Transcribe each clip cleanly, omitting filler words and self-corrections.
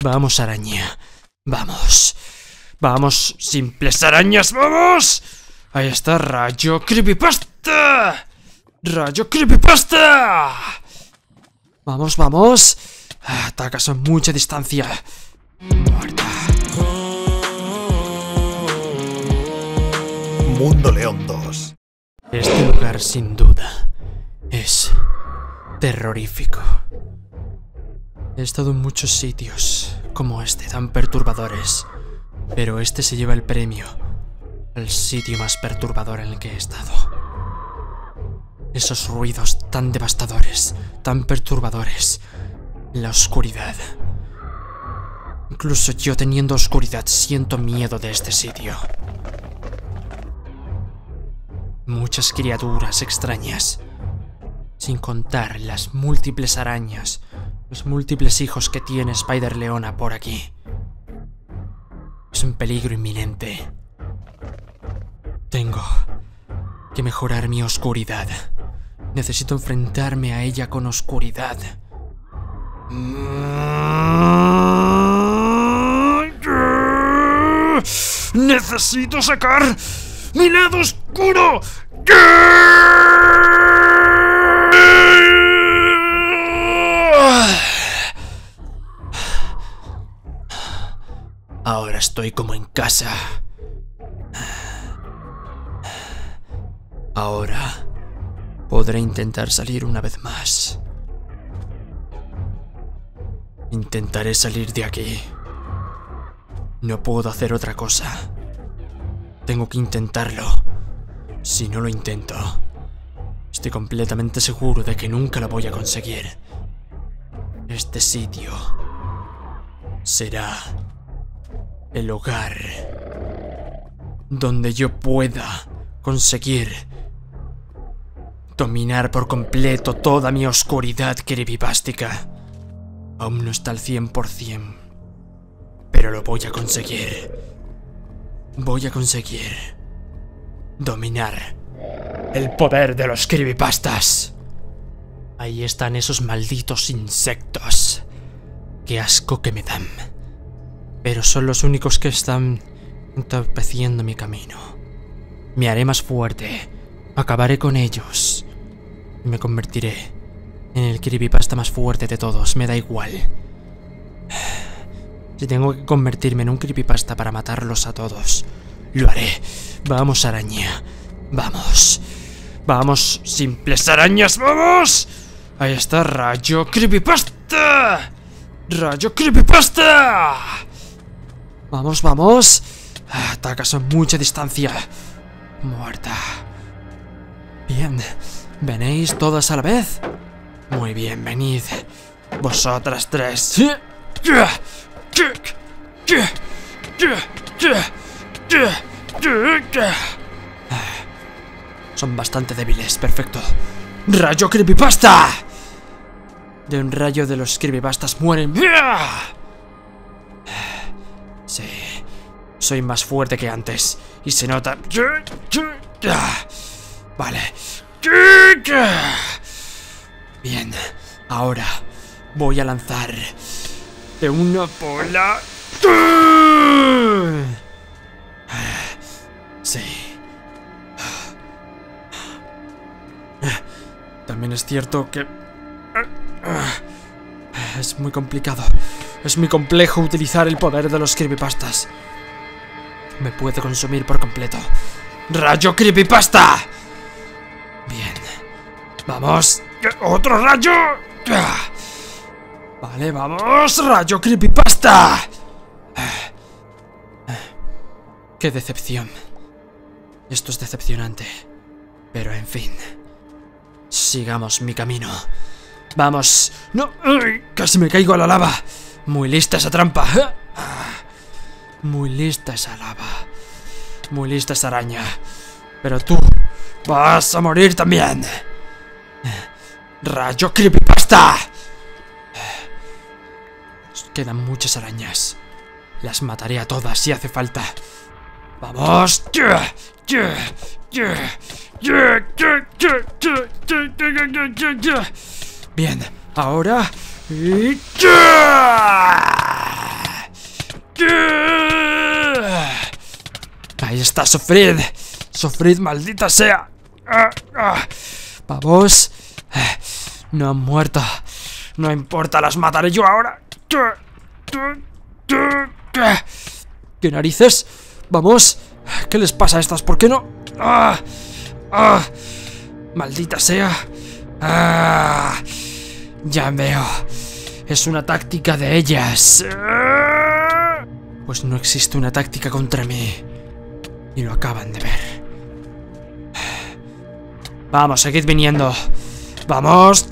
Vamos, araña. Vamos. Vamos, simples arañas, ¡vamos! Ahí está, rayo creepypasta. Rayo creepypasta. Vamos, vamos. Atacas a mucha distancia. Muerta. Mundo León 2. Este lugar, sin duda, es terrorífico. He estado en muchos sitios como este, tan perturbadores, pero este se lleva el premio al sitio más perturbador en el que he estado. Esos ruidos tan devastadores, tan perturbadores, la oscuridad. Incluso yo, teniendo oscuridad, siento miedo de este sitio. Muchas criaturas extrañas, sin contar las múltiples arañas, los múltiples hijos que tiene Spider-Leona por aquí. Es un peligro inminente. Tengo que mejorar mi oscuridad. Necesito enfrentarme a ella con oscuridad. Necesito sacar mi lado oscuro. Ahora estoy como en casa. Ahora podré intentar salir una vez más. Intentaré salir de aquí. No puedo hacer otra cosa. Tengo que intentarlo. Si no lo intento, estoy completamente seguro de que nunca lo voy a conseguir. Este sitio será el hogar donde yo pueda conseguir dominar por completo toda mi oscuridad creepypástica. Aún no está al 100%, pero lo voy a conseguir. Voy a conseguir dominar el poder de los creepypastas. Ahí están esos malditos insectos. Qué asco que me dan. Pero son los únicos que están entorpeciendo mi camino. Me haré más fuerte. Acabaré con ellos. Y me convertiré en el creepypasta más fuerte de todos. Me da igual. Si tengo que convertirme en un creepypasta para matarlos a todos, lo haré. Vamos, araña. Vamos. Vamos, simples arañas, ¡vamos! Ahí está, rayo creepypasta. Rayo creepypasta. Vamos, vamos. Atacas a mucha distancia. Muerta. Bien. ¿Venéis todas a la vez? Muy bien, venid. Vosotras tres. Son bastante débiles, perfecto. ¡Rayo creepypasta! De un rayo de los creepypastas mueren. Sí, soy más fuerte que antes. Y se nota. Vale. Bien, ahora voy a lanzar de una bola. Sí. También es cierto que es muy complicado. Es muy complejo utilizar el poder de los creepypastas. Me puede consumir por completo. ¡Rayo creepypasta! Bien. Vamos. ¡Otro rayo! Vale, vamos. ¡Rayo creepypasta! ¡Qué decepción! Esto es decepcionante. Pero en fin. Sigamos mi camino. ¡Vamos! ¡No! ¡Ay! ¡Casi me caigo a la lava! Muy lista esa trampa. Muy lista esa lava. Muy lista esa araña. Pero tú vas a morir también. ¡Rayo creepypasta! Quedan muchas arañas. Las mataré a todas si hace falta. ¡Vamos! Bien, ahora... está? ¡Sufrid! ¡Sufrid, maldita sea! Vamos. No han muerto. No importa, las mataré yo ahora. ¿Qué narices? Vamos. ¿Qué les pasa a estas? ¿Por qué no? Maldita sea. Ya veo. Es una táctica de ellas. Pues no existe una táctica contra mí. Y lo acaban de ver. Vamos, seguid viniendo. Vamos.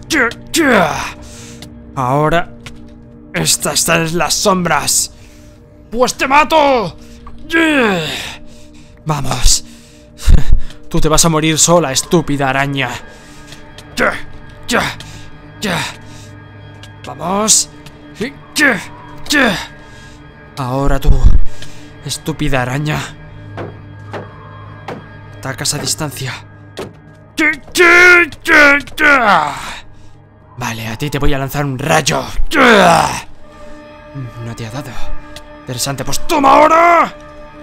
Ahora. Estas son las sombras. ¡Pues te mato! Vamos. Tú te vas a morir sola, estúpida araña. Vamos. Ahora tú, estúpida araña. Atacas a distancia. Vale, a ti te voy a lanzar un rayo. No te ha dado. Interesante, pues toma ahora.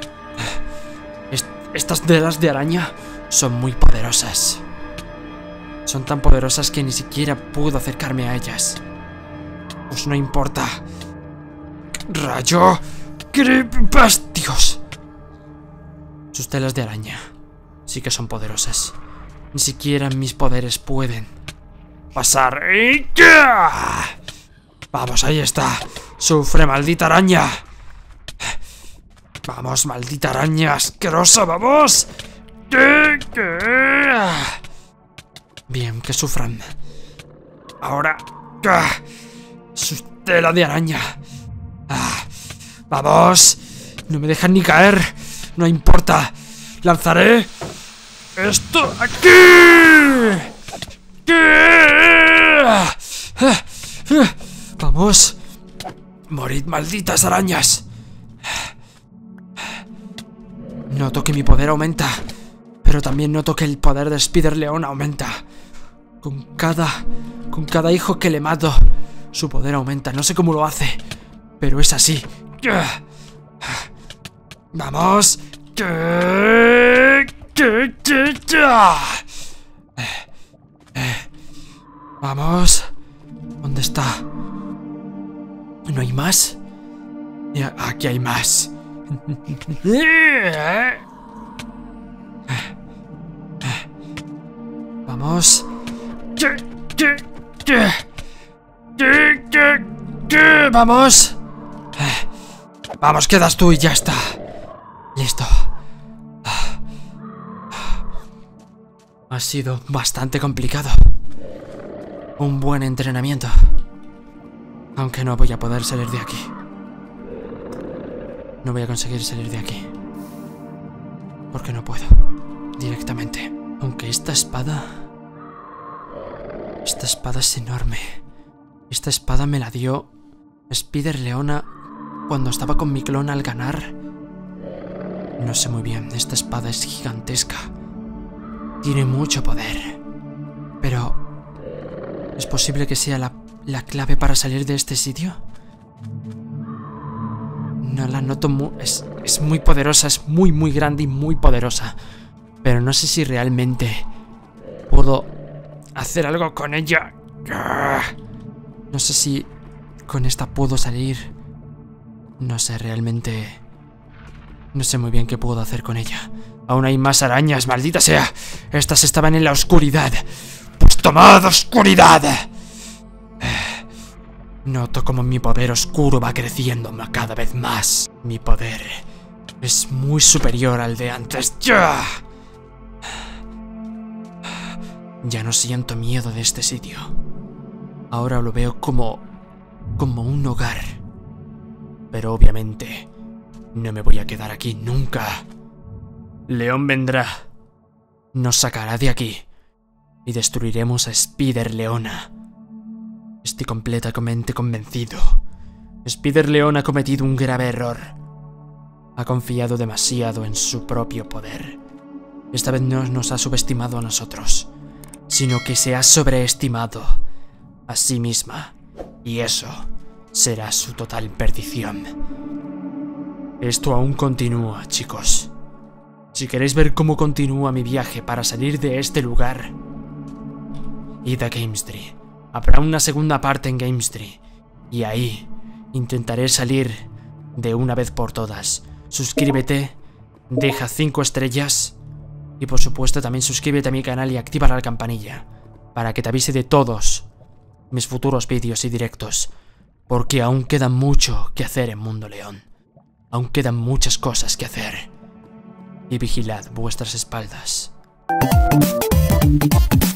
Estas dedas de araña son muy poderosas. Son tan poderosas que ni siquiera puedo acercarme a ellas. Pues no importa. Rayo. Dios. Sus telas de araña sí que son poderosas. Ni siquiera mis poderes pueden pasar. Vamos, ahí está. Sufre, maldita araña. Vamos, maldita araña asquerosa, vamos. Bien, que sufran. Ahora. Su tela de araña. Vamos. No me dejan ni caer. No importa. Lanzaré esto aquí. Vamos. Morid, malditas arañas. Noto que mi poder aumenta, pero también noto que el poder de Spider-Leona aumenta. Con cada hijo que le mato, su poder aumenta. No sé cómo lo hace, pero es así. Vamos. Vamos. ¿Dónde está? ¿No hay más? Aquí hay más. Vamos. Vamos. Vamos, quedas tú y ya está. Listo. Ha sido bastante complicado. Un buen entrenamiento. Aunque no voy a poder salir de aquí. No voy a conseguir salir de aquí. Porque no puedo. Directamente. Aunque esta espada... Esta espada es enorme. Esta espada me la dio Spider-Leona cuando estaba con mi clon al ganar. No sé muy bien. Esta espada es gigantesca. Tiene mucho poder. Pero... ¿es posible que sea la clave para salir de este sitio? No la noto es muy poderosa, es muy grande y muy poderosa. Pero no sé si realmente puedo hacer algo con ella. No sé si con esta puedo salir. No sé realmente. No sé muy bien qué puedo hacer con ella. Aún hay más arañas, maldita sea. Estas estaban en la oscuridad. Pues tomad oscuridad. Noto como mi poder oscuro va creciendo cada vez más. Mi poder es muy superior al de antes. Ya no siento miedo de este sitio. Ahora lo veo como un hogar. Pero obviamente no me voy a quedar aquí nunca. León vendrá. Nos sacará de aquí. Y destruiremos a Spider-Leona. Estoy completamente convencido. Spider-Leona ha cometido un grave error. Ha confiado demasiado en su propio poder. Esta vez no nos ha subestimado a nosotros, sino que se ha sobreestimado a sí misma. Y eso será su total perdición. Esto aún continúa, chicos. Si queréis ver cómo continúa mi viaje para salir de este lugar, id a Gamestree. Habrá una segunda parte en Gamestree. Y ahí intentaré salir de una vez por todas. Suscríbete, deja 5 estrellas y por supuesto también suscríbete a mi canal y activa la campanilla para que te avise de todos mis futuros vídeos y directos, porque aún queda mucho que hacer en Mundo León. Aún quedan muchas cosas que hacer. Y vigilad vuestras espaldas.